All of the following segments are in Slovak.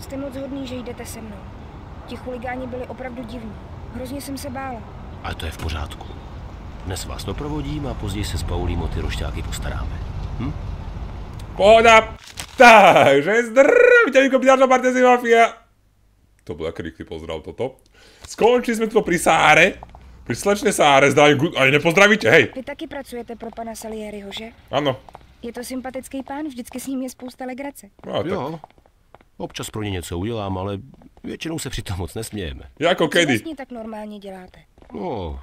Jste moc hodný, že jdete se mnou. Ti chuligáni byli opravdu divní. Hrozně jsem se bála. Ale to je v pořádku. Dnes vás doprovodím a později se s Paulím o ty rošťáky postaráme. Pohoda! Takže zdravite, Mikopitačná Partezi Mafia! To bol aký rýchly pozdrav toto. Skončili sme tu pri Sáre. Pri slečne Sáre, zdravím, ani nepozdravíte, hej! Vy taky pracujete pro pana Salieriho, že? Ano. Je to sympatický pán, vždycky s ním je spousta legrace. No, tak. Jo, občas pro ně něco udělám, ale většinou se přitom moc nesmějeme. Jako Co kedy? vlastně tak normálně děláte? No,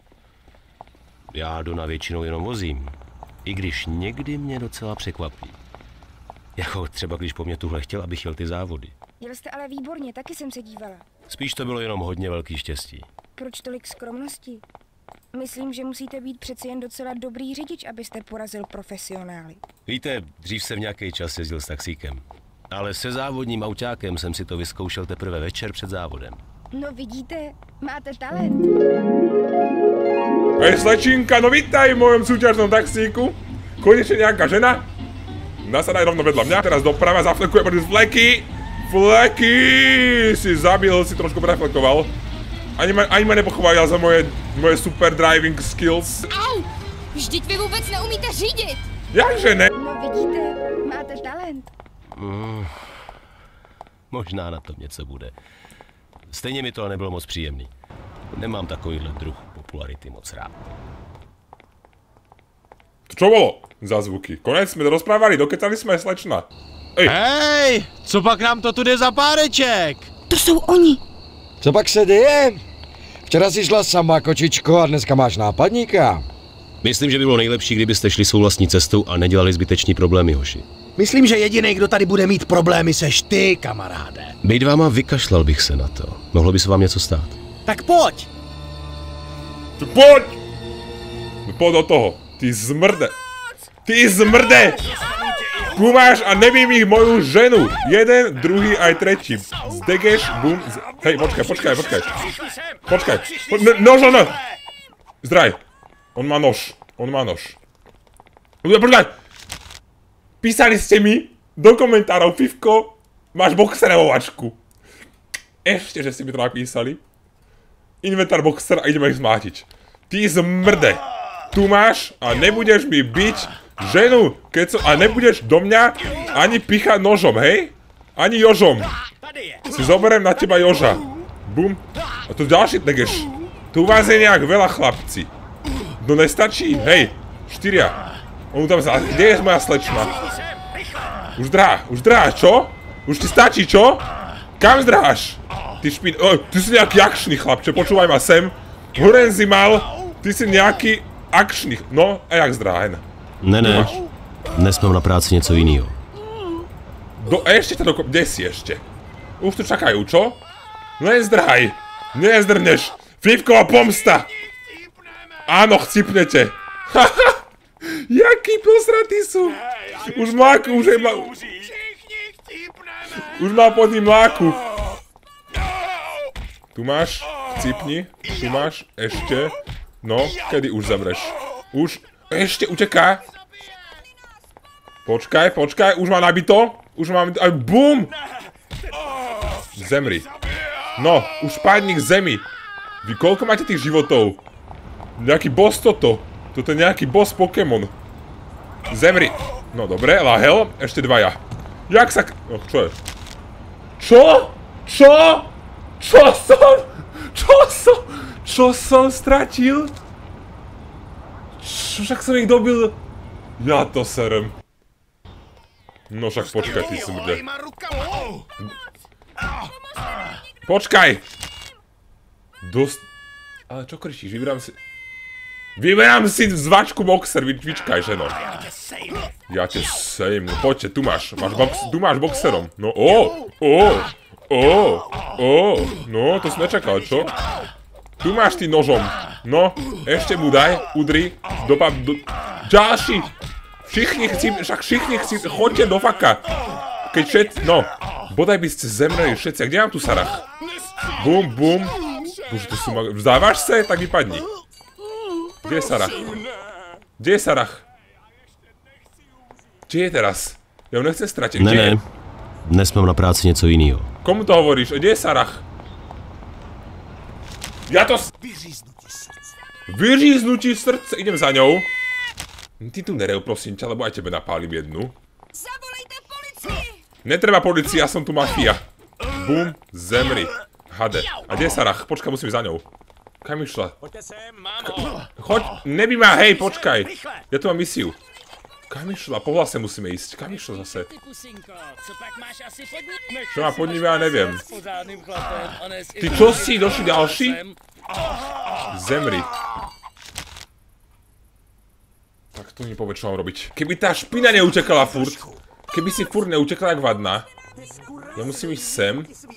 já Dona většinou jenom vozím. I když někdy mě docela překvapí. Jako třeba když po mně tuhle chtěl, abych jel ty závody. Jel jste ale výborně, taky jsem se dívala. Spíš to bylo jenom hodně velký štěstí. Proč tolik skromnosti? Myslím, že musíte být přeci jen docela dobrý řidič, abyste porazil profesionály. Víte, dřív jsem nějaký čas jezdil s taxíkem. Ale se závodním autákem jsem si to vyzkoušel teprve večer před závodem. No vidíte, máte talent. Hej, slečinka, no vítaj v mojom súťažnom taxíku. Konečne nejaká žena. Nasadaj rovno vedľa mňa, teraz doprava, zaflekuje proti fleky. Fleky! Si zabil, si trošku preflekoval. Ani ma nepochválil za moje super driving skills. Au! Vždyť vy vůbec neumíte řídit! Jakže ne? No vidíte, máte talent. Možná na tom něco bude. Stejně mi to ale nebylo moc příjemný. Nemám takovýhle druh popularity moc rád. To čo bolo za zvuky? Konec sme rozprávali, dokecali sme, slečna. Ej! Hej, co pak nám to tu jde za páreček? To jsou oni. Co pak se děje? Včera jsi šla sama, kočičko, a dneska máš nápadníka. Myslím, že by bylo nejlepší, kdybyste šli svou vlastní cestou a nedělali zbyteční problémy, hoši. Myslím, že jediný, kdo tady bude mít problémy, seš ty, kamaráde. Bejt váma, vykašlal bych se na to. Mohlo by se vám něco stát. Tak pojď! Poď! No poď do toho. Ty zmrde. Ty zmrde! Kumáš a nevím ich moju ženu. Jeden, druhý aj tretí. Zdegeš, bum. Hej, počkaj. Počkaj. Nož, no. Zdraj. On má nož. Počkaj. Písali ste mi do komentárov, Fivko, máš boxerovačku. Ešte, že ste mi to napísali. Inventár boxer a ideme ich zmátiť. Ty zmrde. Tu máš a nebudeš mi biť ženu, a nebudeš do mňa ani pichať nožom, hej? Ani jožom. Si zoberiem na teba joža. Bum. A to ďalší tegeš. Tu vás je nejak veľa, chlapci. No nestačí, hej. 4. On tam kde je moja slečna? Už drá, čo? Už ti stačí, čo? Kam zdráš? Ty špín... ty si nejaký akčný chlapče, počúvaj ma sem. Horenzi mal, ty si nejaký akčný... No, a jak zdrá, hen? Ne, dnes mám na práci něco jiného. Ešte to kde si ešte? Už tu čakajú, čo? Nezdrhaj! Nezdrhneš! Fivková pomsta! Áno, chcipnete! Haha! Jaký posratí sú! Už mláku, už má pod ním mláku. Tu máš, cipni, tu máš, ešte. No, kedy už zemreš? Už, ešte uteká. Počkaj, už má nabito. Bum! Zemri. No, už padni k zemi. Vy koľko máte tých životov? Nejaký boss toto. Toto je nejaký boss Pokémon. Zemri. No dobre, lahel. Ešte 2 ja. Jak sa... No, čo je? Čo som stratil? Však som ich dobil... Ja to serem. No však počkaj, ty smrde. Počkaj! Ale čo kričíš? Vyberám si zvačku boxer, vyčkaj, ženo. Ja te sejmu, poďte, tu máš boxerom. No, no, to si nečakal, čo? Tu máš ty nožom. No, ešte mu daj, udri, ďalší. Všichni chci, choďte do faka. Keď no, bodaj by ste zemreli všetci, a kde mám tu Sarah? Bum. Bože, to sú vzdávaš sa, tak vypadni. Kde je Sarah? Kde je teraz? Ja ho nechcem stratiť. Ne. Dnes mám na práci něco jiného. Komu to hovoríš? Kde je Sarah? Ja to... Vyříznutí srdce. Idem za ňou. Ty tu nerev, prosím ťa, lebo aj tebe napálim jednu. Zavolejte policii! Netreba policia, ja som tu mafia. Bum, zemri. Hade. A kde je Sarah? Počkaj, musím za ňou. Kam išla? Choď, nebí ma, hej, počkaj. Ja tu mám misiu. Kam išla? Po hlase musíme ísť. Kam išla zase? Čo má podnive, ja neviem. Ty čo si? Došli ďalší? Zemri. Tak to mi povedz, čo mám robiť. Keby tá špina neutekala furt. Keby si furt neutekla jak vadná. Ja musím ísť sem.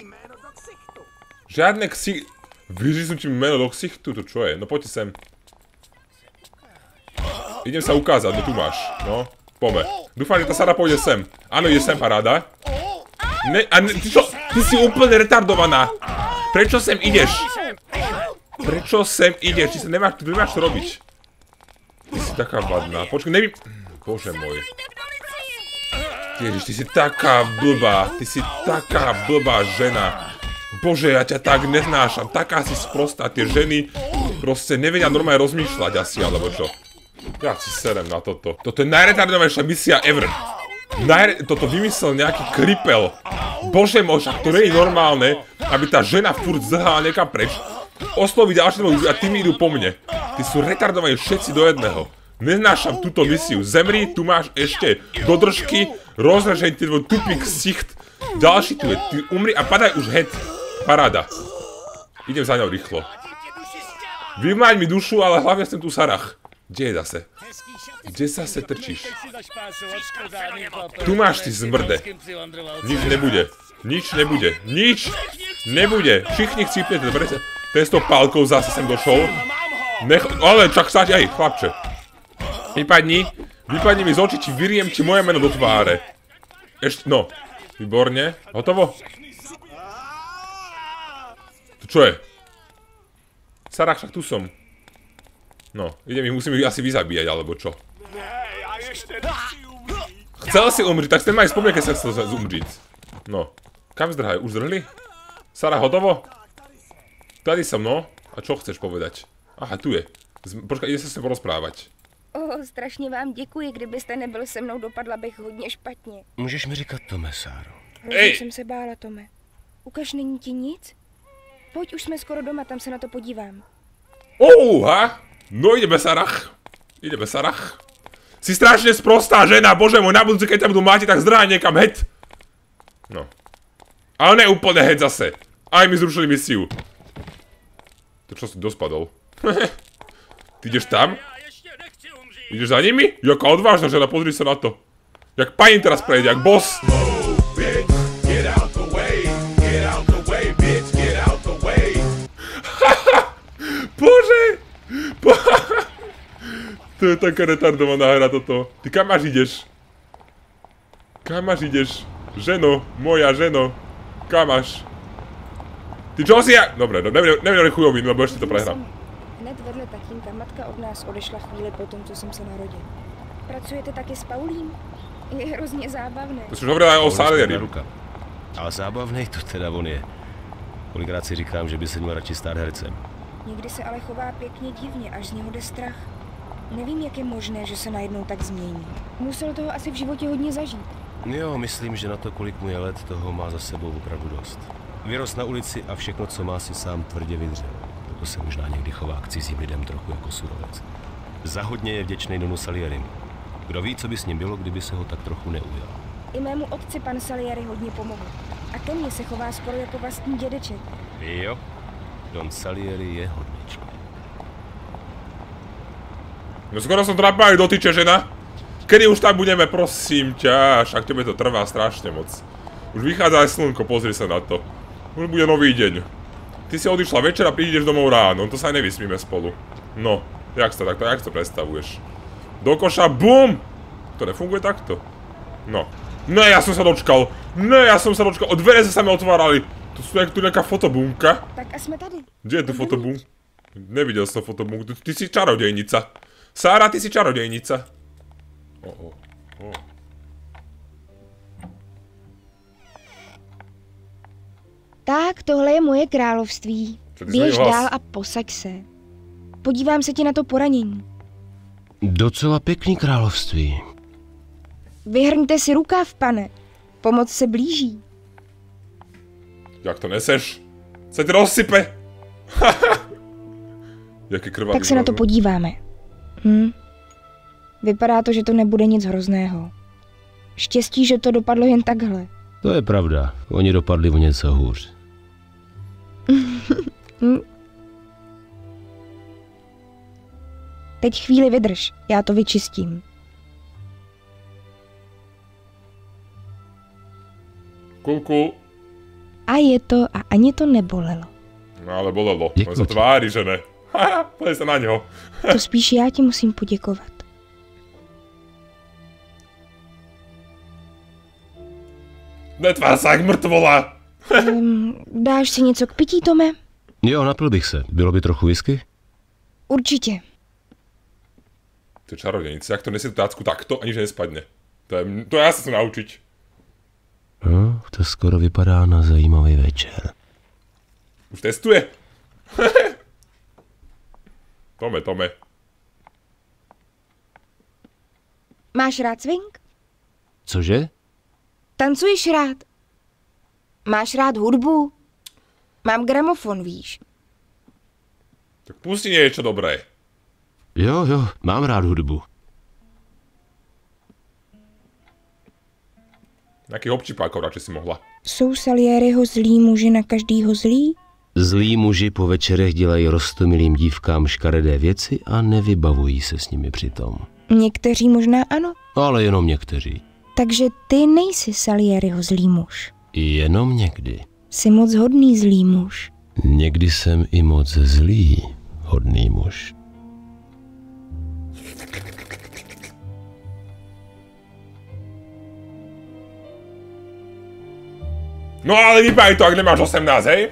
Žiadne ksich... Vyříznutí mi meno do ksichtu, to čo je? No poďte sem. Idem sa ukázať, no tu máš. No, pome. Dúfam, že tá Sara pôjde sem. Áno, ide sem, paráda. Ne, a ne, ty čo? Ty si úplne retardovaná. Prečo sem ideš? Prečo sem ideš? Ty sa nemáš čo robiť. Ty si taká vadná. Počkaj, nevím... Bože môj. Ježiš, ty si taká blbá. Ty si taká blbá žena. Bože, ja ťa tak neznášam. Taká si sprostá. Tie ženy proste nevedia normálne rozmýšľať asi, alebo čo. Ja si serem na toto. Toto je najretardovanejšia misia ever. Toto vymyslel nejaký kripel. Bože môj, to nie je normálne, aby tá žena furt zrhala niekam preč. Osloví ďalšie ľudí a tými idú po mne. Ty sú retardovaní všetci do jedného. Neznášam túto misiu. Zemri, tu máš ešte do držky, rozrežeň ty tvoj tupý ksicht. Ďalší tu je, ty umri a padaj už head. Paráda. Idem za ňou rýchlo. Vymáň mi dušu, ale hlavne som tu Sarah. Kde je zase? Kde zase trčíš? Tu máš, ty zmrde. Nič nebude. Nič nebude. Nič nebude. Všichni chcípnete. Ten s tou pálkou zase sem došol. Ale čak stáť aj, chlapče. Vypadni mi z očí, či vyriem ti moje meno do tváre. Ešte, no. Výborne. Hotovo? To čo je? Sarah, však tu som. No, musím ich asi vyzabíjať, alebo čo? Chcel si umriť, tak ste ma aj spomínať, keď sa chcel umriť. No. Kam zdrhajú? Už zdrhli? Sarah, hotovo? Tady som, no. A čo chceš povedať? Aha, tu je. Počkaj, ide sa s tebou porozprávať. Strašně vám děkuji, kdybyste nebyl se mnou, dopadla bych hodně špatně. Můžeš mi říkat Tome, Sáro. Hrozně jsem se bála, Tome. Ukaž, není ti nic? Pojď, už jsme skoro doma, tam se na to podívám. Ha? No ideme, Sarah. Ideme, Sarah. Si strašne sprostá žena, bože môj, na budúci, keď ťa budú máti, tak zdrhaj niekam, heď. No. Ale ne úplne heď zase. Aj mi zrušili misiu. To čo si dospadol? Ty ideš tam? Ideš za nimi? Jaká odvážna žena, pozri sa na to. Jak panin teraz prejde, jak boss. Bože! To je taká retardovaná hra toto. Ty kam až ideš? Kam až ideš? Ženo, moja ženo. Kam až? Ty čo si ja? Dobre, neviem chujový, lebo ešte to prehrám. Hned vedle tatínka matka od nás odešla chvíli po tom, co jsem se narodil. Pracujete taky s Paulím? Je hrozně zábavné. To jsi už hovorila aj o Salieri. Ale zábavnej to teda on je. Kolikrát si říkám, že by se měl radši stát hercem. Někdy se ale chová pěkně divně, až z něho jde strach. Nevím, jak je možné, že se najednou tak změní. Musel toho asi v životě hodně zažít. Jo, myslím, že na to, kolik mu je let, toho má za sebou opravdu dost. Vyrost na ulici a všechno, co má, si sám tvrdě vydřel. Proto se možná někdy chová k cizím lidem trochu jako surovec. Za hodně je vděčný Donu Salierimu. Kdo ví, co by s ním bylo, kdyby se ho tak trochu neujal. I mému otci pan Salieri hodně pomohl. A ke mně se chová skoro jako vlastní dědeček. Jo, Don Salieri je hodnička. No skoro som trápil dotyče, žena. Kedy už tam budeme, prosím ťa, však tebe to trvá strašne moc. Už vychádza aj slnko, pozri sa na to. Už bude nový deň. Ty si odišla večer a prídeš domov ráno, to sa aj nevysmíme spolu. No, jak to predstavuješ? Do koša, BUM! To nefunguje takto. No. Ne, ja som sa dočkal. Od dvere sa mi otvárali. To sú tu nejaká fotobunka. Tak a sme tady. Kde je tu fotobunk? Nevidel som fotobunku. Ty si čarodejnica. Sára, ty si čarodejnica. Tak, tohle je moje království. Běž dál a posaď se. Podívám se ti na to poranění. Docela pěkný království. Vyhrňte si rukáv, pane. Pomoc se blíží. Jak to neseš? Se ti rozsype. Jaký krvavý. Tak se na to podíváme. Vypadá to, že to nebude nic hrozného. Štěstí, že to dopadlo jen takhle. To je pravda. Oni dopadli o něco hůř. Teď chvíli vydrž, já to vyčistím. Kulku. A je to a ani to nebolelo. No ale bolelo. Děkuji On se ti. tváří, že ne. Haha, pojď se na něho. To spíš já ti musím poděkovat. Netvár se jak mrtvola. Dáš si něco k pití, Tome? Jo, napil bych se. Bylo by trochu whisky? Určitě. Ty čarodějnice, jak to nesie tu tácku takto, aniž nespadne. To já se chci naučit. No, to skoro vypadá na zajímavý večer. Už testuje. Tome. Máš rád swing? Cože? Tancuješ rád? Máš rád hudbu? Mám gramofon, víš. Tak pusti něco dobré. Jo, mám rád hudbu. Jaký občipákov radši si mohla. Jsou Salieriho zlí muži na každýho zlý? Zlí muži po večerech dělají roztomilým dívkám škaredé věci a nevybavují se s nimi přitom. Někteří možná ano. Ale jenom někteří. Takže ty nejsi Salieriho zlý muž. Jenom někdy. Jsi moc hodný zlý muž. Někdy jsem i moc zlý, hodný muž. No ale vypaj to, ak nemáš 18, hej?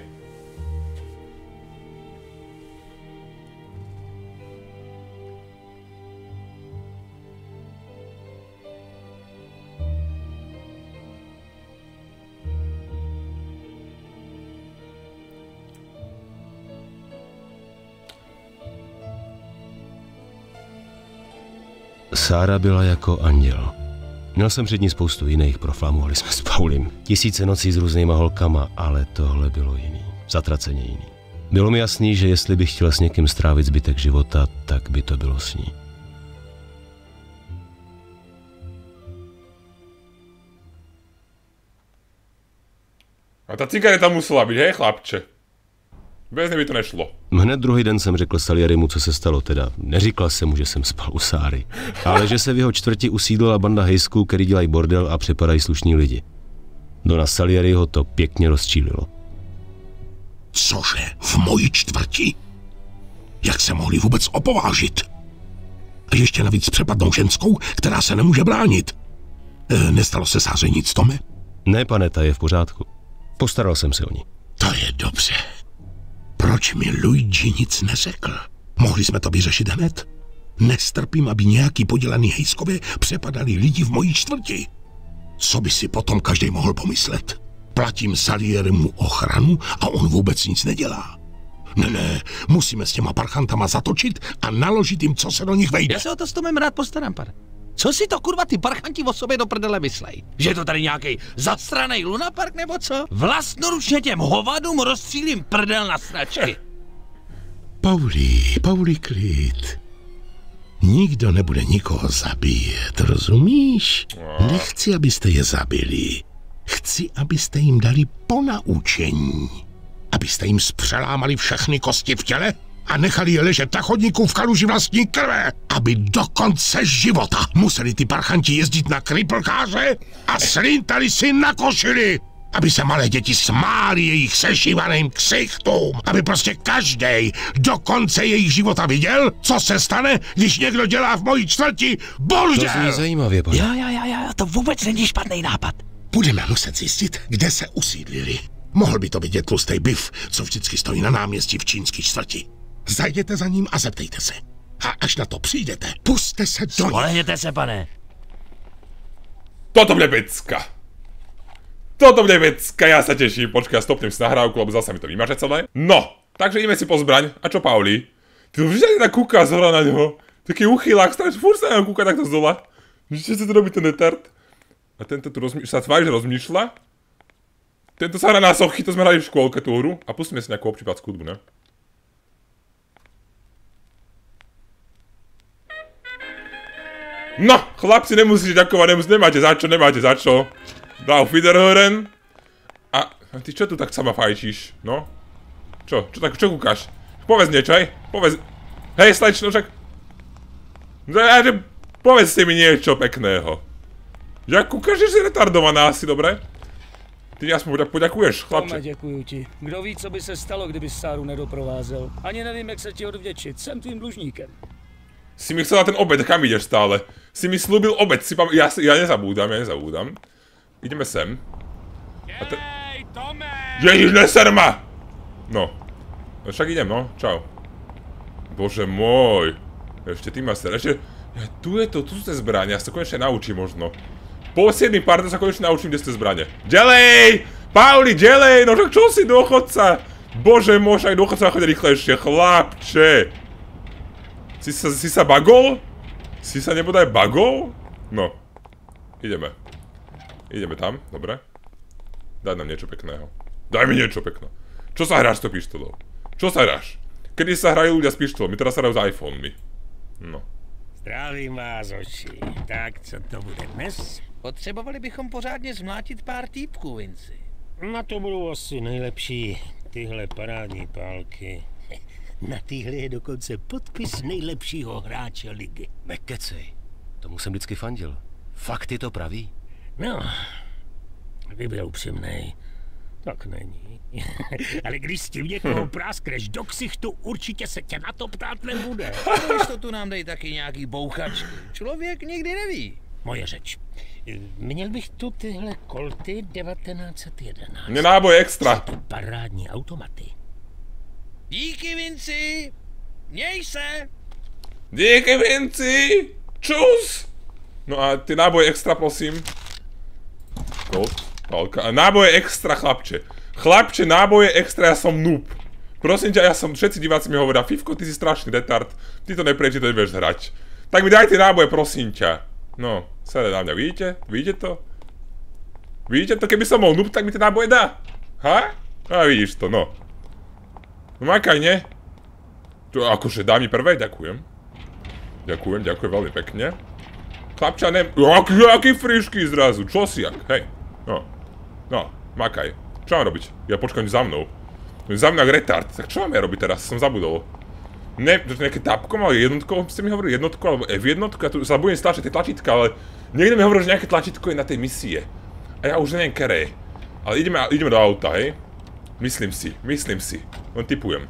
Sára byla jako anděl. Měl jsem před ní spoustu jiných, proflamovali jsme s Paulem. Tisíce nocí s různýma holkama, ale tohle bylo jiný. Zatraceně jiný. Bylo mi jasný, že jestli bych chtěl s někým strávit zbytek života, tak by to bylo s ní. A ta cigareta musela být, hej chlapče? Bez něj by to nešlo. Hned druhý den jsem řekl Salierimu, co se stalo, teda neříkal jsem mu, že jsem spal u Sáry, ale že se v jeho čtvrti usídlila banda hejsků, který dělají bordel a přepadají slušní lidi. Dona Salieriho to pěkně rozčílilo. Cože? V mojí čtvrti? Jak se mohli vůbec opovážit? A ještě navíc přepadnou ženskou, která se nemůže bránit. Nestalo se Sáře nic, Tome? Ne, pane, ta je v pořádku. Postaral jsem se o ní. To je dobře. Proč mi Luigi nic neřekl? Mohli jsme to vyřešit hned. Nestrpím, aby nějaký podělaný hejskové přepadali lidi v mojí čtvrti. Co by si potom každý mohl pomyslet? Platím Salierimu ochranu a on vůbec nic nedělá. Ne, musíme s těma parchantama zatočit a naložit jim, co se do nich vejde. Já se o to s Tomem rád postarám, pane. Co si to kurva ty parchanti o sobě do prdele myslej? Že je to tady nějaký zasranej lunapark nebo co? Vlastnoručně těm hovadům rozstřílím prdel na sračky. Pauli, klid. Nikdo nebude nikoho zabíjet, rozumíš? Nechci, abyste je zabili. Chci, abyste jim dali ponaučení. Abyste jim zpřelámali všechny kosti v těle a nechali je ležet na chodníku v kaluži vlastní krve, aby do konce života museli ty parchanti jezdit na kriplkáře a slintali si na košili, aby se malé děti smály jejich sešívaným ksichtům, aby prostě každej do konce jejich života viděl, co se stane, když někdo dělá v mojí čtvrti bordel. To zní zajímavě, pane. Jo, to vůbec není špatný nápad. Budeme muset zjistit, kde se usídlili. Mohl by to vidět tlustej Biff, co vždycky stojí na náměstí v čínský čtvrti. Zajděte za ním a zeptejte se. A až na to přijdete, puste se do... Spolehněte se, pane. Toto bude pecka. Toto bude vecka, ja sa teším. Počkaj, ja stopnem si nahrávku, lebo zasa mi to vymaže celé. No, takže ideme si po zbraň. A čo, Pauli? Ty už vždy tak kúka zhora na ňoho. Taký uchylák, furt sa na ňo kúka takto zdola. Čo sa to robí ten retard? A tento tu sa tvári, že rozmýšľa. Tento sa hrá na sochy, to sme hrali v škôlke tú hru. A pustíme si nejakú občípať hudbu, ne? No, chlapci, nemusíte ďakovať, nemáte za čo. Dal Fiderhören. A ty čo tu tak sama fajčíš, no? Čo kúkaš? Povedz niečo, hej? Hej, slečno, však... Povedzte mi niečo pekného. Ja kúkaš, že si retardovaná asi, dobre? Ty aspoň poďakuješ, chlapče. Tome, děkuju ti. Kdo ví, co by se stalo, kdyby Sáru nedoprovázel. Ani nevím, jak se ti odvděčit. Jsem tvým dlužníkem. Si mi chcela ten obed, kam ideš stále? Si mi slúbil obed, ja nezabúdam. Ideme sem. Jej, Tome! Ježiš, neser ma! No. Však idem, no. Čau. Bože môj. Ešte ty ma ser. Ešte... Tu sú tie zbrane, ja sa konečne naučím možno. Po 7 partu sa konečne naučím, kde sú tie zbrane. Ďalej! Pauli, ďalej! No čo si, dôchodca? Bože môj, aj dôchodca chodí rýchlejšie, chlapče. Si sa bagol? Si sa nebodaj bagol? No. Ideme. Ideme tam, dobre. Daj nám niečo pekného. Daj mi niečo pekné. Čo sa hráš s tou pištolou? Čo sa hráš? Kedy sa hrajú ľudia s pištolou? My teraz sa hrajú s iPhonemi. No. Zdravím vás, oči. Tak, co to bude dnes? Potřebovali bychom pořádně zmlátit pár týpků, Vinci. Na to budou asi nejlepší tyhle parádní pálky. Na téhle je dokonce podpis nejlepšího hráče ligy. Nekecej. Tomu jsem vždycky fandil. Fakt je to pravý? No, kdyby byl upřímnej, tak není. Ale když s tím někoho práskneš do ksichtu, určitě se tě na to ptát nebude. Tu nám dej taky nějaký bouchačky. Člověk nikdy neví. Moje řeč. Měl bych tu tyhle Colty 1911. Mne náboj extra. Jsou to parádní automaty. Díky, Vinci. Měj se. Díky, Vinci. Čus. No a ty náboje extra, prosím. Colt, pálka. Náboje extra, chlapče. Chlapče, náboje extra, ja som noob. Prosím ťa, všetci diváci mi hovoria, Fifko, ty si strašný retard. Ty to neprejde, to nevieš hrať. Tak mi dajte náboje, prosím ťa. No, sede na mňa, vidíte? Vidíte to? Vidíte to? Keby som bol noob, tak mi tie náboje dá. Ha? A vidíš to, no. No makaj, ne? To akože dá mi prvé, ďakujem. Ďakujem veľmi pekne. Chlapča, aký frišky zrazu, čo si jak, hej. No, makaj. Čo mám robiť? Ja počkám za mnou. Za mnou jak retard, tak čo mám ja robiť teraz? Som zabudol. Ne, nejaké tapko mal jednotko, ste mi hovorili jednotko, alebo F1, ja tu sa budem stlačiť tie tlačítka, ale niekto mi hovoril, že nejaké tlačítko je na tej misie. A ja už neviem keré. Ale ideme do auta, hej. Myslím si. Len tipujem.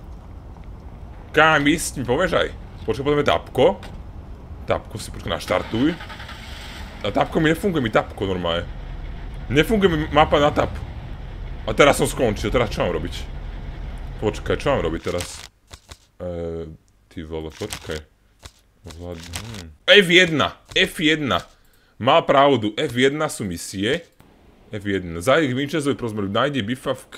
Kam ísť, mi povieš aj? Počkaj, potrebujeme tapko. Tapko si počkaj naštartuj. A tapko mi nefunguje, tapko normálne. Nefunguje mi mapa na tap. A teraz som skončil, teraz čo mám robiť? Počkaj, čo mám robiť teraz? Ty vole, počkaj. F1. Mal pravdu, F1 sú misie. F1. Zajdi k Vincenzovi prosím, nájdi Biffa v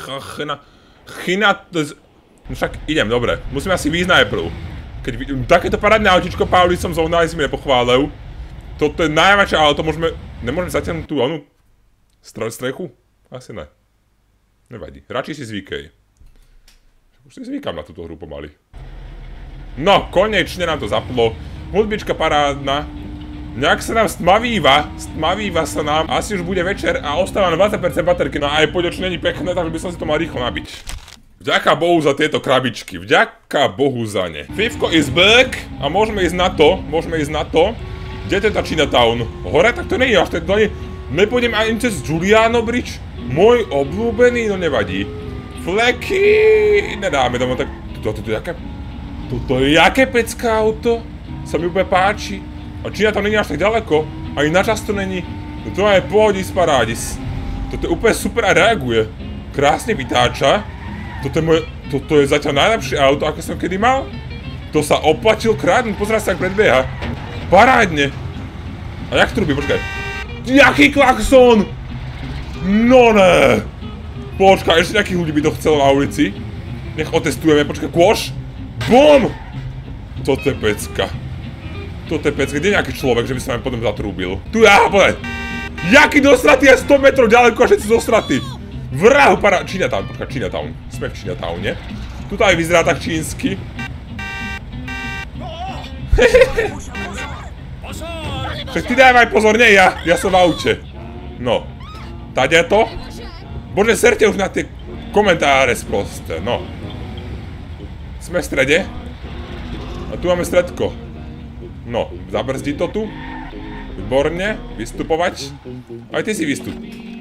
No však idem, dobre. Musím asi výjsť najprv. Keď vidím takéto parádne autičko, Pauli, som zohnal, si mi nepochválil. Toto je najväčšie auto, nemôžeme zatiaľ tú onu strechu? Asi ne. Nevadí, radšej si zvykej. Už si zvykám na túto hru pomaly. No, konečne nám to zaplo. Hudbička parádna. Nejak sa nám stmavíva sa nám. Asi už bude večer a ostáva na 20% baterky. No a aj poď, čo není pekné, takže by som si to mal rýchlo nabiť. Vďaka Bohu za tieto krabičky. Vďaka Bohu za ne. Fifko is back a môžeme ísť na to. Kde je tá Chinatown? Hore? Tak to nie je až to nie. Nepôjdem ani cez Giuliano Bridge? Môj obľúbený? No nevadí. Fleky! Nedáme tam, tak... Toto je jaké pecká auto? Sa mi úplne páči. A Chinatown není až tak ďaleko. Ani na čas to není. No to je pohodis parádis. Toto je úplne super a reaguje. Krásne vytáča. Toto je zatiaľ najlepšie auto, aké som kedy mal. To sa oplatilo krádnuť, pozeraj sa, jak predbieha. Parádne. A jak to robí, počkaj. Jaký klakson! No ne! Počkaj, ešte nejakých ľudí by to chcelo na ulici. Nech otestujeme, počkaj, kôš. BUM! Toto je pecka. Toto je pecka, kde je nejaký človek, že by sa nám potom zatrúbil? Tu ja, poď! Jaký dosratý je 100 metrov ďaleko a všetci dosratí! Vrahu para... Chinatown, počkaj, Chinatown. Sme v Chinatowne. Tuto aj vyzerá tak čínsky. Však ty dávaj pozor, nie ja. Ja som v aute. No. Tady je to. Bože, serte už na tie komentáre sprosté, no. Sme v strede. A tu máme stredko. No, zabrzdí to tu. Výborne, vystupovať. Aj ty si vystup.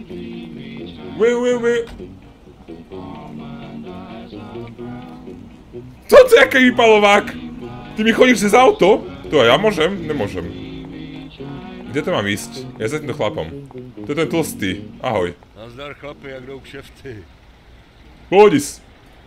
Co to je jaký vypalovák? Ty mi chodíš cez auto? To ja môžem? Nemôžem. Kde to mám ísť? Ja za týmto chlapom. To je ten tlstý. Ahoj. Nazdar chlapi, jak jdou kšefty. Pohodis.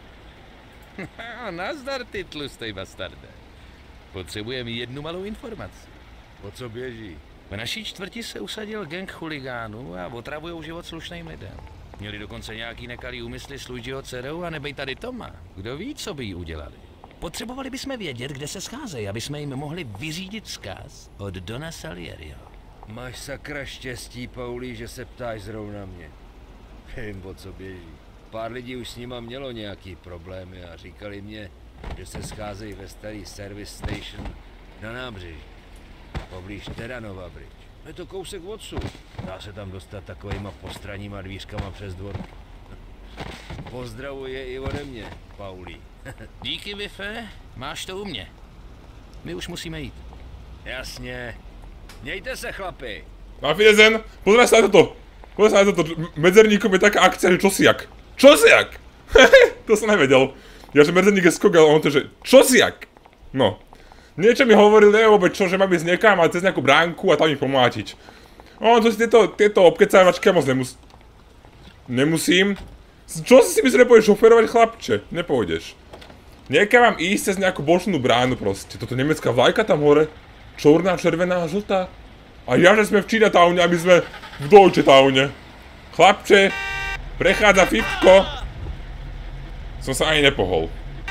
Nazdar ty tlustej bastarde. Potřebujeme jednu malou informaci. O co běží? V naší čtvrti se usadil gang chuligánů a otravujou život slušným lidem. Měli dokonce nějaký nekalý úmysly s Luigiho dcerou a nebej tady Toma. Kdo ví, co by jí udělali. Potřebovali bychom vědět, kde se scházejí, aby jsme jim mohli vyřídit vzkaz od Dona Salieriho. Máš sakra štěstí, Pauli, že se ptáš zrovna mě. Vím, o co běží. Pár lidí už s nima mělo nějaký problémy a říkali mě, že se scházejí ve starý service station na nábřeží. Poblíž Terranova Bridge. Je to kousek odsud. Dá se tam dostat takovýma postranníma dvířkama přes dvor. Pozdravuje i ode mě, Pauli. Díky, Bife, máš to u mě. My už musíme jít. Jasně. Mějte se, chlapi. Na Wiedersehen. Pozrieť sa na toto. Pozrieť sa na toto. Medzerníkom je taká akcia, že čosiak. Čosiak! To som nevedel. Ja, že medzerník je skok, ale on to, že čosiak! No. Niečo mi hovoril, neviem vôbec čo, že mám ísť niekam, ale cez nejakú bránku a tam ich pomlátiť. No, to si tieto obkecávačky ja moc nemusím. Čo si myslíš, že nepôjdeš šoferovať, chlapče? Nepôjdeš. Niekam mám ísť cez nejakú bočnú bránu proste. Toto nemecká vlajka tam hore. Čorná, červená, žltá. A ja, že sme v Chinatowne, aby sme v Deutsche Towne. Chlapče, prechádza Fipko. Som sa ani nepohol.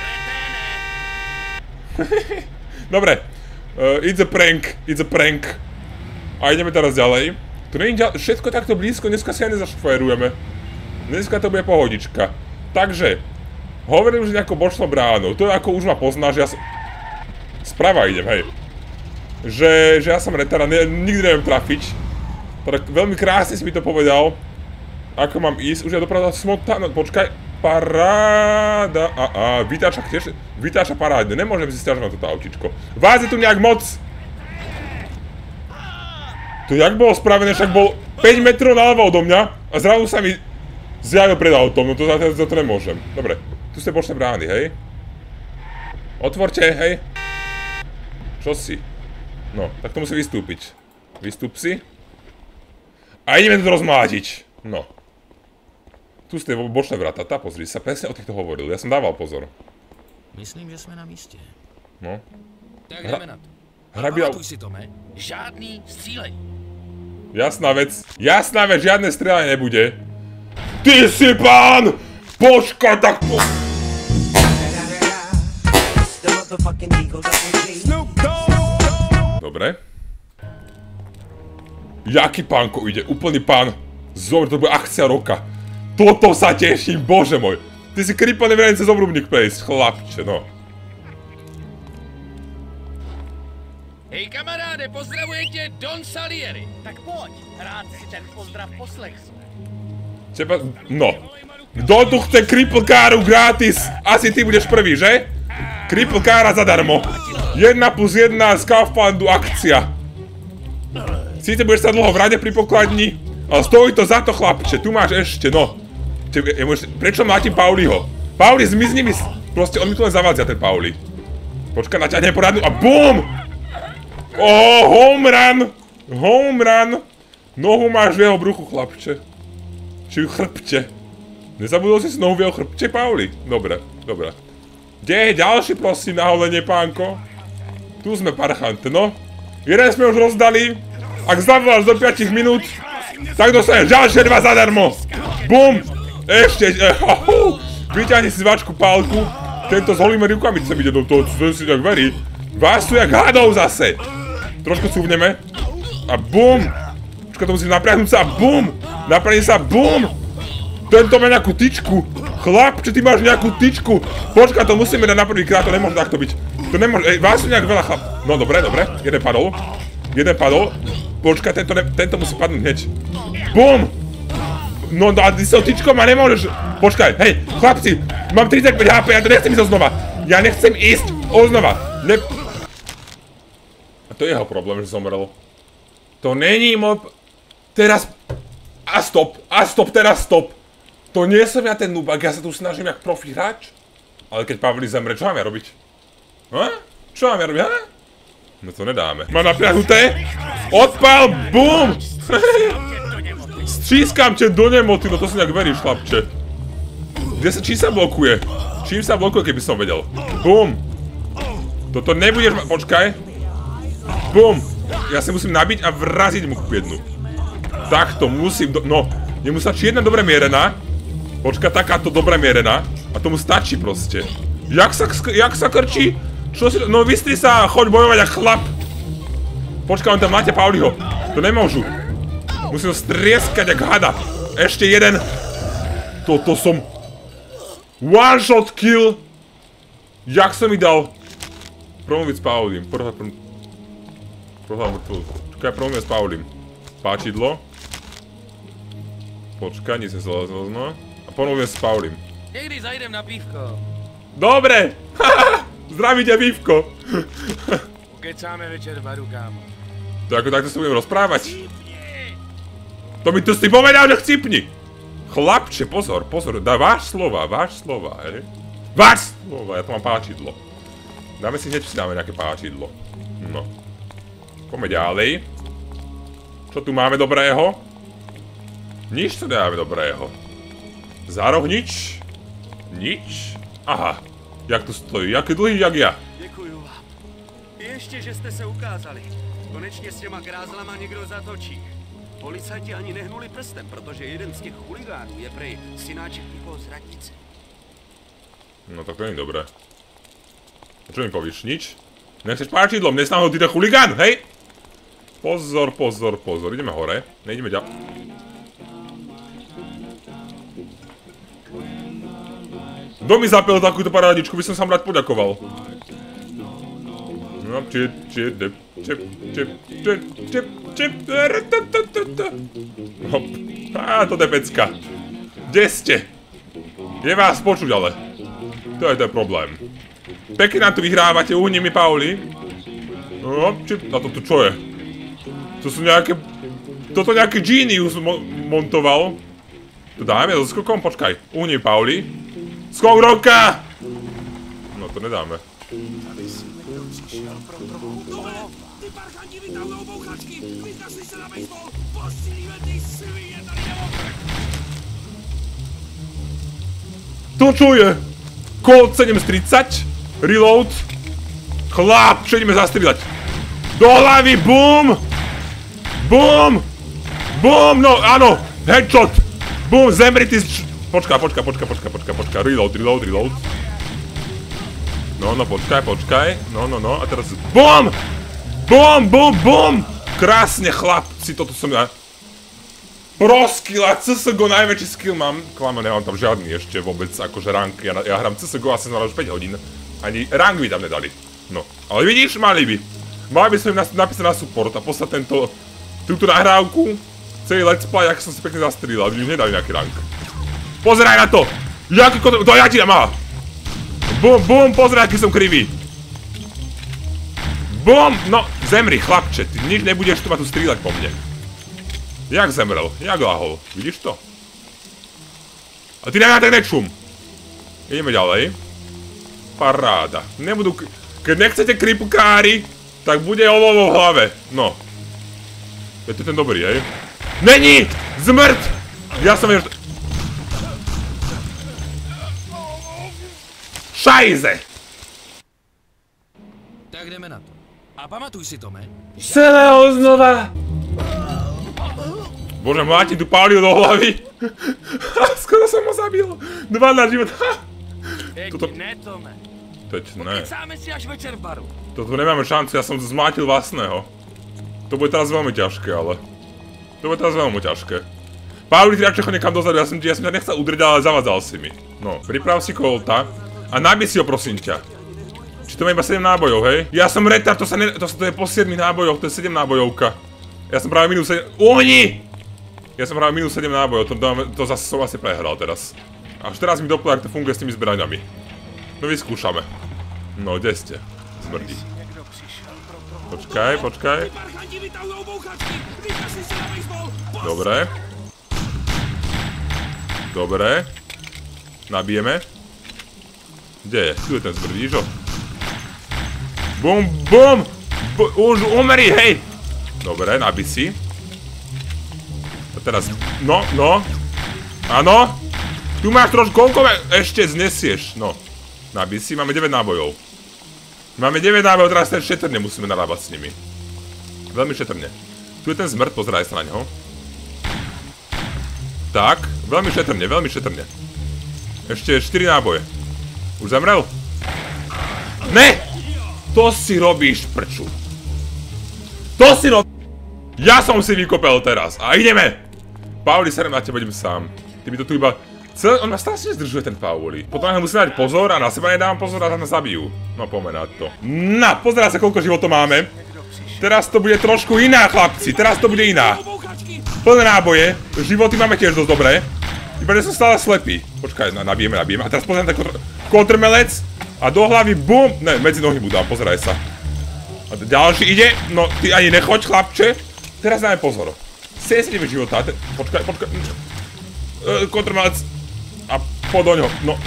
Dobre. It's a prank. A ideme teraz ďalej. Tu nie je všetko takto blízko, dneska si aj nezašoférujeme. Dneska to bude pohodička. Takže, hovorím, že nejakou bočnou bránou. To je ako už ma poznáš, ja som... Sprava idem, hej. Že ja som retard, nikdy neviem trafiť. Tak veľmi krásne si mi to povedal. Ako mám ísť, už je dopravda smotná, no počkaj. Paráda, vytáčak tiež, vytáča parádne, nemôžem si stiažovať na toto autičko. Vás je tu nejak moc! To jak bolo spravené, však bol 5 metrov naľavo odo mňa a zrazu sa mi zjavil pred autom, no to nemôžem. Dobre, tu ste bočné brány, hej? Otvorte, hej? Čo si? No, tak to musí vystúpiť. Vystúp si. A ideme to rozmlátiť. No. Tu ste bočné vratata, pozri sa, presne o týchto hovoril, ja som dával pozor. Myslím, že jsme na místě. No. Tak jdeme na to. Pamatuj si, Tome, žádný střílej. Jasná vec, žiadne strieľanie nebude. Ty si pán! Počkaj, tak po... Dobre. Jaký pánko ide? Úplný pán. Zomr, to bude akcia roka. Toto sa teším, bože môj. Ty si kripa neviem cez obrubník prejsť, chlapče, no. Hej kamaráde, pozdravuje tě Don Salieri. Tak pojď, rád si ten pozdrav poslech. No. Kto tu chce Cripple Caru gratis? Asi ty budeš prvý, že? Cripple Cara zadarmo. 1+1 z Kauflandu akcia. Síce budeš sa dlho v rade pri pokladni, ale stojí to za to, chlapče, tu máš ešte, no. Prečo mlátim Pauliho? Pauli, zmizni mi, proste on mi tu len zavadzia, ten Pauli. Počkaj, naťahnem poradnú a BUM! Home run! Nohu máš v jeho bruchu, chlapče. Či v chrbte. Nezabudol si nohu v jeho chrbte, Pauli? Dobre. Kde je ďalší, prosím, na holenie, pánko? Tu sme, parchante, no. Jeden sme už rozdali. Ak zavoláš do 5 minút, Tak dostaneš ďalšie 2 zadarmo. Bum. Ešte. Vyťahni si vačku pálku. Tento s holými rukami chce byť do toho, čo si tak verí. Vás tu jak hadov zase. Trošku cúvneme. A bum. Počkaj, to musím napriahnuť sa. Bum. Napriahni sa. Bum. Tento má nejakú tyčku. Chlapče, ty máš nejakú tyčku. Počkaj, to musíme dať na prvý krát, to nemôže takto byť. To nemôže, vás tu nejak veľa chlap. No dobre, dobre. Jeden padol. Počkaj, tento musí padnúť hneď. Bum. No a ty s tou tyčkou ma nemôžeš. Počkaj, hej, chlapci. Mám 35 HP, ja to nechcem ísť oznova. Ja nechcem ísť oznova. A to je jeho problém, že zomrel. To není môj... Teraz... A stop, teraz stop. To nie som ja ten nubak, ja sa tu snažím jak profi hráč. Ale keď Pavli zemre, čo mám ja robiť? Čo mám ja robiť, No to nedáme. Mám napriahnuté. Odpál, bum! Střískam ťa do nemoty, no to si nejak veríš, chlapče. Čím sa blokuje? Čím sa blokuje, keby som vedel? Bum! Toto nebudeš mať, počkaj. Bum! Ja si musím nabiť a vraziť mu jednu. Takto musím, no, jemu stačí jedna dobre mierená. Počka, takáto dobre mierená. A tomu stačí proste. Jak sa krčí? Čo si to, no vystri sa, choď bojovať jak chlap. Počka, on tam máte Pauliho. To nemôžu. Musím ho strieskať jak hada. Ešte jeden. Toto som... One shot kill. Jak som mi dal? Promluviť s Paulim. Prohľad mŕtvol. Čakaj, promluviť s Paulim. Páčidlo. Počkaj, nie som sa zlazno. A pomluvím s Paulim. Někdy zajdem na pívko. Dobre! Zdraví ťa, pívko. Ukecáme večer v baru, kámo. To ako takto sa budem rozprávať. To mi tu si povedal, že chcipni. Chlapče, pozor, daj váš slova, hej. Váš slova, ja tu mám páčidlo. Dáme si hneď, dáme nejaké páčidlo. No. Poďme ďalej. Čo tu máme dobrého? Nič tu dáme dobrého. Za roh nič. Nič. Aha. Jak tu stojí, jaký dlhý, jak ja. Děkuju vám. Ještě, že jste se ukázali. Konečně s těma grázlama někdo zatočí. Policajti ani nehnuli prstem, protože jeden z těch chuligánů je prej synáček někoho z radnice. No tak to není dobré. A čo mi povíš? Nič? Nechceš páčidlo, mne snaho ty ten chuligán, hej? Pozor, ideme hore, nejdeme ďalej. Kto mi zapil takúto parádičku, by som sa rád poďakoval. No, hop. Á, to je pecka. Kde ste? Je vás počuť, ale. To je ten problém. Pekne nám tu vyhrávate, uhni mi, Pauli. No, a toto čo je? To sú nejaké... Toto nejaký genius montoval. To dáme so skokom, počkaj. Uhni mi, Pauli. Skok roka! No to nedáme. Ty parchanti vytáhnou bouchačky! Vytrašli se na baseball! Posílíme ty svině tady To čo je? Colt 730. Reload. Chlapče, ideme zastrieľať. Do hlavy, bum! Bum! Bum, no áno! Headshot! Bum, zemri ty... Počkaj. Reload. No, počkaj. No. A teraz... BUM! Bum! Krásne, chlapci, toto som ja... Pro skill a CSGO najväčší skill mám. Klama, nemám tam žiadny ešte vôbec, akože rank. Ja hram CSGO asi znamená už 5 hodín. Ani rank by tam nedali. No, ale vidíš, mali by som im napísať na support a poslať túto nahrávku, celý let's play, ak som si pekne zastrelil, aby mi nedali nejaký rank. Pozeraj na to! To ja ti dám, aha! Bum, pozeraj, aký som krivý. Bum, no, zemri, chlapče, ty nič nebudeš tu ma tu strieľať po mne. Jak zemrel, jak lahol, vidíš to? A ty tak nečum. Ideme ďalej. Paráda. Keď nechcete kripukári, tak bude olovo v hlave. No. Je to ten dobrý, hej? Není! Zmrt! Ja som je... Šajze! Tak jdeme na to. A pamatuj si, Tome. Celého znova! Bože, mláti tu Pauliu do hlavy. Skoro som ho zabil. 2 na život. Toto... Teď ne. Toto nemáme šancu, ja som zmátil vlastného. To bude teraz veľmi ťažké, ale... To bude teraz veľmi ťažké. Pauli, ty radšej choď niekam dozadu, ja som ťa nechcel udrieť, ale zavadzal si mi. No, priprav si kolta a nabij si ho, prosím ťa. Či to má iba 7 nábojov, hej? Ja som retard, to je po 7 nábojoch, to je 7 nábojovka. Ja som práve minus 7... Oni! Ja som práve minus 7 nábojov, to zase som asi prehral teraz. Až teraz mi doplňa, ako to funguje s tými zbraňami. No vyskúšame. No, kde ste? Smrdí. Počkaj. Dobre. Nabijeme. Kde je? Tu je ten zbrdížo. Bum! Už umri, hej! Dobre, nabij si. A teraz, no. Áno. Tu máš trošku, koľko ešte znesieš, no. Nabij si, máme 9 nábojov. Máme 9 nábojov, teraz ten šetrne musíme narábať s nimi. Veľmi šetrne. Tu je ten zmrt, pozeraj sa na ňo. Tak, veľmi šetrne. Ešte 4 náboje. Už zemrel? Ne! To si robíš, prču. To si robíš. Ja som si vykopel teraz a ideme. Pauli, serem na teba, idem sám. Ty mi to tu iba... On ma strašne zdržuje, ten Pauli. Potom na musím dať pozor a na seba nedávam pozor a tam zabijú. No, poďme na to. No, pozeraj sa, koľko životov máme. Teraz to bude trošku iná, chlapci. Teraz to bude iná. Plné náboje. Životy máme tiež dosť dobré. Iba, že som stále slepý. Počkaj, nabijeme. A teraz pozerám ten kontrmelec. A do hlavy, bum. Ne, medzi nohy mu dám, pozeraj sa. A ďalší ide. No, ty ani nechoď, chlapče. Teraz dáme pozor. 79 života. Počkaj. Kontrmelec. A poď do ňoho.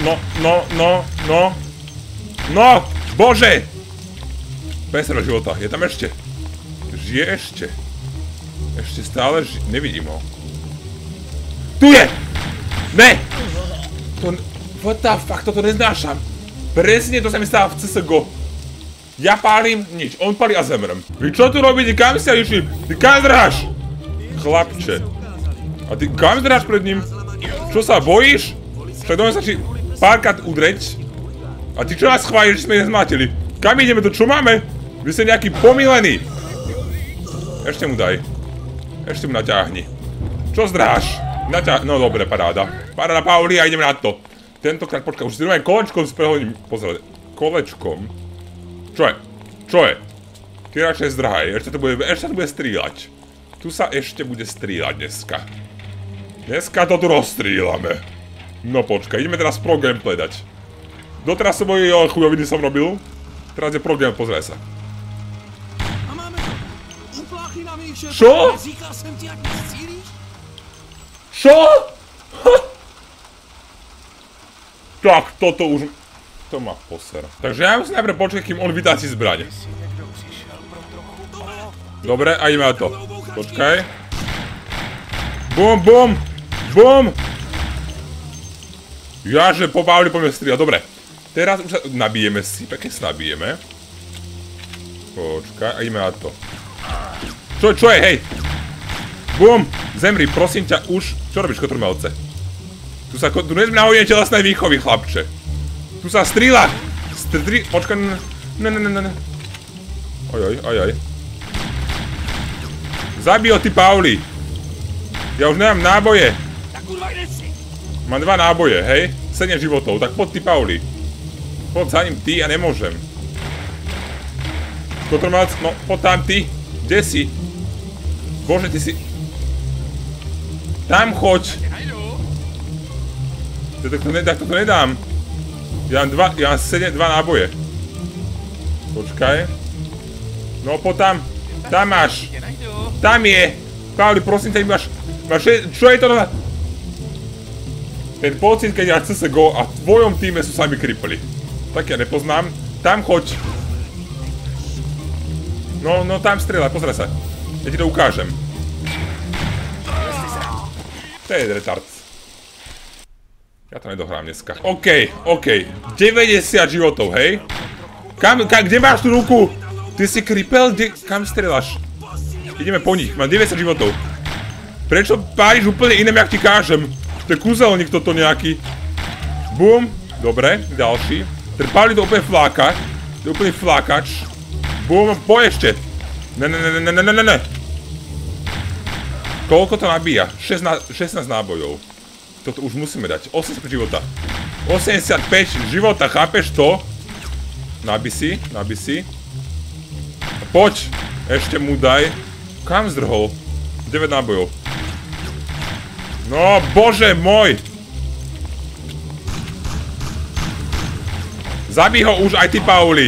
No, bože! 50 života, je tam ešte. Žije ešte. Ešte stále žije, nevidím ho. Tu je! Ne! What the fuck, toto neznášam. Presne to sa mi stáva v CSGO. Ja pálim, nič, on pálí a zemrem. Vy čo tu robíte, kam ste išli? Ty kam zdrháš? Chlapče. A ty kam zdrháš pred ním? Čo sa bojíš? Však dobre sa či párkrát udreť. A ty čo nás chválíš, že sme nezmátili? Kam ideme to, čo máme? Vy ste nejaký pomílený. Ešte mu daj. Ešte mu naťahni. Čo zdráš? No dobre, paráda. Paráda, Pauli, a ideme na to. Tentokrát, počkaj, už si druhým kolečkom sprehodím. Pozrieť. Kolečkom. Čo je? Ty radšej zdrhaj. Ešte to bude strieľať. Tu sa ešte bude strieľať dneska. Dneska to tu rozstrieľame. No počkaj, ideme teraz pro gameplay dať. Doteraz som boli chujoviny som robil. Teraz je pro gameplay, pozraj sa. Čo? Čo? Tak, toto už... To ma posera. Takže ja musím najprv počkať, kým on vytáci zbraň. Dobre, a ideme na to. Počkaj. Bum! Jaže, po Pauli poďme strieľať, dobre. Teraz už sa nabijeme si, pekne sa nabijeme. Počkaj, a ideme na to. Čo je, hej? Bum! Zemri, prosím ťa, už. Čo robíš, kotrmelce? Tu nesme na hodine telesnej výchovy, chlapče. Tu sa strieľa! Počkaj, ne. Ojoj. Zabij ho, ty Pauli. Ja už nemám náboje. Mám 2 náboje, hej? 7 životov, tak poď ty, Pauli. Poď za ním ty, ja nemôžem. Kotrmelec, no poď tam ty. Kde si? Bože, ty si... Tam choď. Tak to nedám. Ja mám 2 náboje. Počkaj. No poď tam. Tam máš. Tam je. Pauli, prosím ťa, máš... Čo je to? Ten pocit, keď ja CSGO a v tvojom týme sú sami kripli. Tak ja nepoznám. Tam choď. No tam strieľaj, pozraj sa. Ja ti to ukážem. To je retard. Ja to nedohrám dneska. OK. 90 životov, hej? Kde máš tú ruku? Ty si kripel? Kam strieľaš? Ideme po nich, mám 90 životov. Prečo páliš úplne iným, jak ti kážem? To je kúzelník toto nejaký. Bum. Dobre, ďalší. Ten páli to úplne fláka. To je úplný flákač. Bum, poď ešte. Ne. Koľko to nabíja? 16 nábojov. Toto už musíme dať. 85 života. 85 života, chápeš to? Nabí si. Poď. Ešte mu daj. Kam zdrhol? 9 nábojov. No, bože môj! Zabij ho už aj ty, Pauli.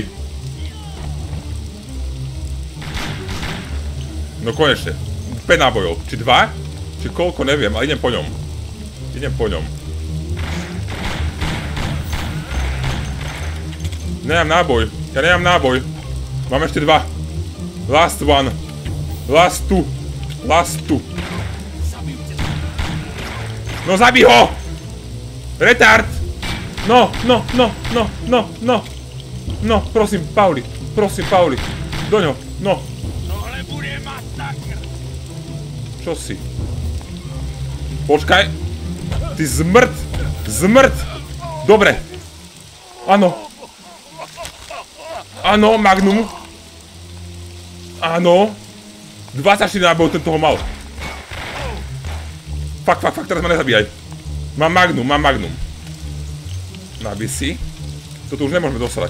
No konečne. 5 nábojov. Či 2? Či koľko, neviem, ale idem po ňom. Nemám náboj. Ja nemám náboj. Mám ešte 2. Last one. Last two. No zabij ho! Retard! No, prosím, Pauli. Do ňo, no. Tohle bude masakr. Čo si? Počkaj. Ty zmrt. Dobre. Áno, Magnum. Áno. 24 nábojov ten toho mal. Fakt, teraz ma nezabíjaj. Mám Magnum. Nabij si. Toto už nemôžeme dosrať.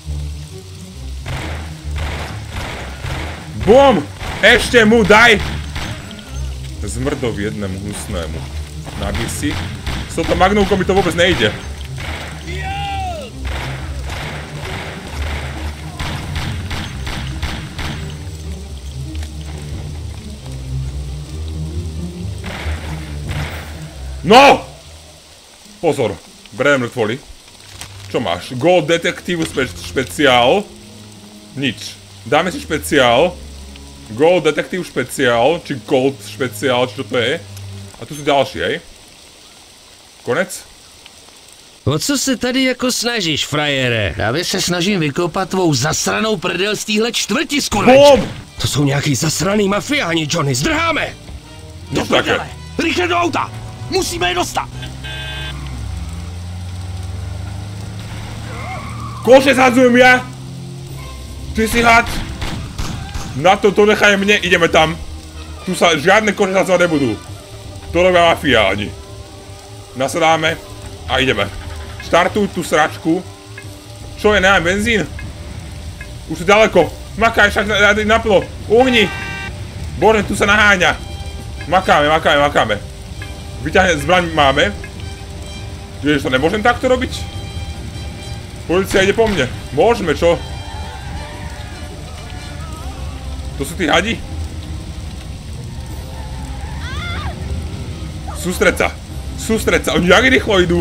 Bum! Ešte mu daj! Zmrdovi jednému hnusnému. Nabij si. S touto Magnumkou mi to vôbec nejde. No! Pozor, berem mŕtvoli. Čo máš? Gold Detective špeciál. Nič. Dáme si špeciál. Gold Detective špeciál, či Gold špeciál, či čo to je. A tu sú ďalší, hej? Konec? O co se tady jako snažíš, frajere? Právě se snažím vykopat tvou zasranou prdel z téhle čtvrti, skurveč. To jsou nějaký zasraný mafiáni, Johnny, zdrháme! Do prdele! Rychle do auta! Musíme je dostat! Koše zhadzujem ja! Ty si had! Na to nechaj mne, ideme tam. Tu sa žiadne koše zhadzovať nebudú. To robia mafiáni. Nasadáme a ideme. Štartuj tú sračku. Čo je, nemám benzín? Už sú ďaleko. Makaj, však naplo. Uhni! Bože, tu sa naháňa. Makáme. Vyťahne zbraň máme. Ježiš, to nemôžem takto robiť? Polícia ide po mne. Môžeme, čo? To sú tí hadi? Sústreď sa. Oni jak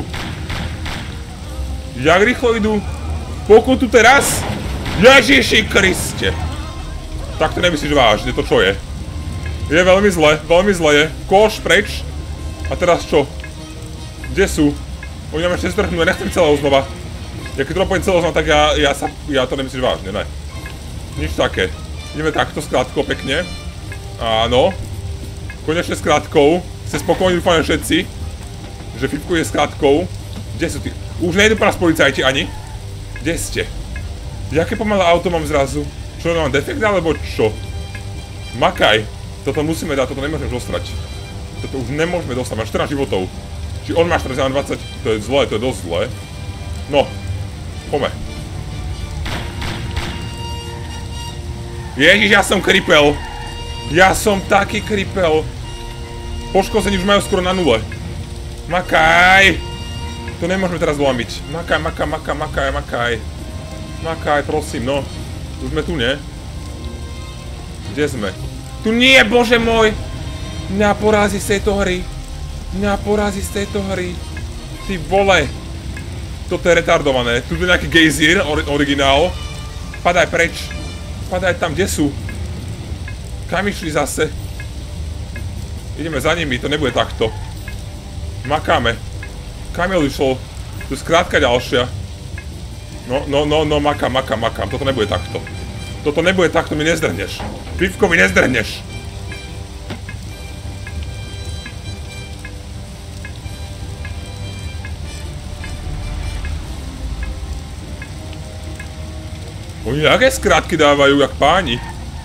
rýchlo idú. Pokutu teraz? Ježiši Kriste. Tak to nemyslíš vážne, to čo je? Je veľmi zle je. Koš preč. A teraz čo? Kde sú? Oni nám ešte strhnú, ja nechcem celého znova. Ja keď to poviem celého znova, tak ja to nemyslíš vážne, ne. Nič také. Ideme takto s krátkou pekne. Áno. Konečne s krátkou. Ste spokojní, dúfam všetci. Že Fifko je s krátkou. Kde sú tí? Už nejdu pras policajti ani. Kde ste? Jaké pomalé auto mám zrazu? Čo, mám defekt alebo čo? Makaj. Toto musíme dať, toto nemôžem dostrať. Toto už nemôžeme dostať, máš 14 životov. Či on má 14, ja mám 20, to je zlé, to je dosť zlé. No, poďme. Ježiš, ja som kripel. Ja som taký kripel. Poškození už majú skoro na nule. Makaj. To nemôžeme teraz zlomiť. Makaj. Makaj, prosím, no. Už sme tu, nie? Kde sme? Tu nie, bože môj! Mňa porazí z tejto hry. Ty vole. Toto je retardované. Tu je nejaký gejzír, originál. Padaj preč. Padaj tam, kde sú? Kam išli zase? Ideme za nimi, to nebude takto. Makáme. Kamil išol. Tu je skrátka ďalšia. No, makám. Toto nebude takto. Toto nebude takto, mi nezdrhneš. Fifko, mi nezdrhneš. Oni jaké zkrátky dávajú, jak páni.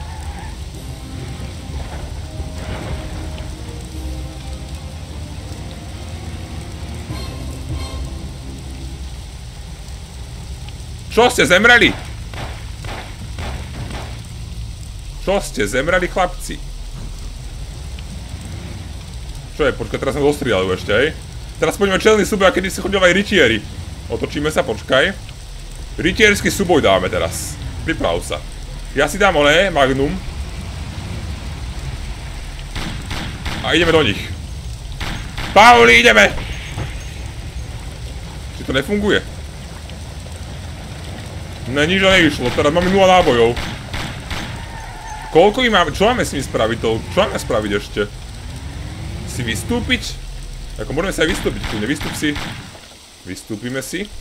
Čo ste zemreli? Čo ste zemreli, chlapci? Čo je? Počkaj, teraz sme dostrielajú ešte, hej? Teraz poďme čelný súboj, a kedy si chodili aj rytieri. Otočíme sa, počkaj. Rytierský súboj dáme teraz. Priprav sa. Ja si dám Magnum. A ideme do nich. Pauli, ideme! Či to nefunguje? Ne, nič neišlo, teraz máme 0 nábojov. Koľko ich máme? Čo máme s nimi spraviť to? Čo máme spraviť ešte? Si vystúpiť? Ako môžeme sa aj vystúpiť, kľudne, vystúp si. Vystúpime si.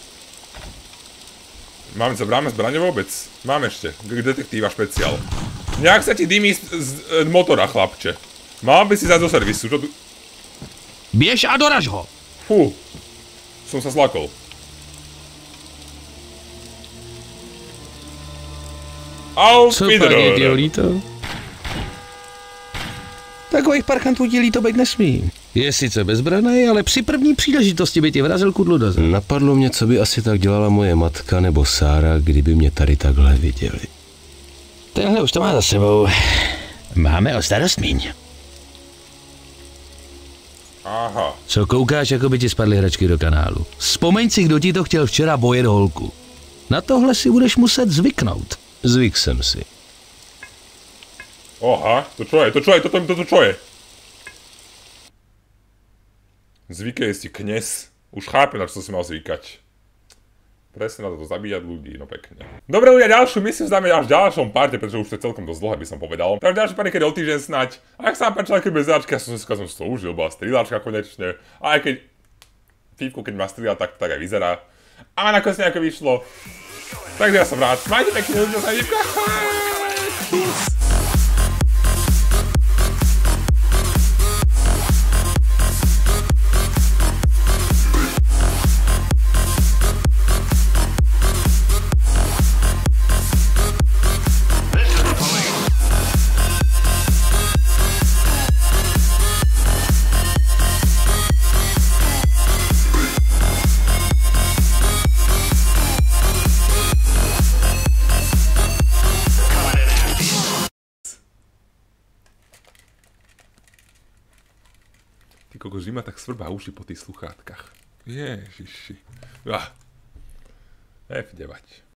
Máme zbraň vôbec? Máme ešte, detektíva špeciál. Nejak sa ti dymí z motora, chlapče. Mal by si zať do servisu, čo tu... Běž a doraž ho! Fú, som sa zlakol. Co pak je ti líto? Takových parchantů ti líto být nesmí. Je sice bezbranej, ale při první příležitosti by ti vrazil kudlu do zem. Napadlo mě, co by asi tak dělala moje matka nebo Sára, kdyby mě tady takhle viděli. Tenhle už to má za sebou. Máme o starost míň. Aha. Co koukáš, jako by ti spadly hračky do kanálu? Vzpomeň si, kdo ti to chtěl včera bojet holku. Na tohle si budeš muset zvyknout. Zvyk jsem si. Oha, to čo je? Toto čo je? Zvykej si, knes. Už chápem, na čo som si mal zvykať. Presne na to zabíjať ľudí, no pekne. Dobre ľudia, ďalšiu misiu zdáme až v ďalšom parte, pretože už to je celkom dosť dlhé, by som povedal. Takže ďalší pár niekedy o týždeň snať. A ak sa vám páčila keby bezáčka, ja som si to užil, bola strieľačka konečne. A aj keď Fívku, keď ma strieľa, tak aj vyzerá. A nakoniec nejako vyšlo. Takže ja som rád. Majte pekne, ľudia, sa Fívka. Koľko zima tak svrbá uši po tých sluchátkach. Ježiši. F9.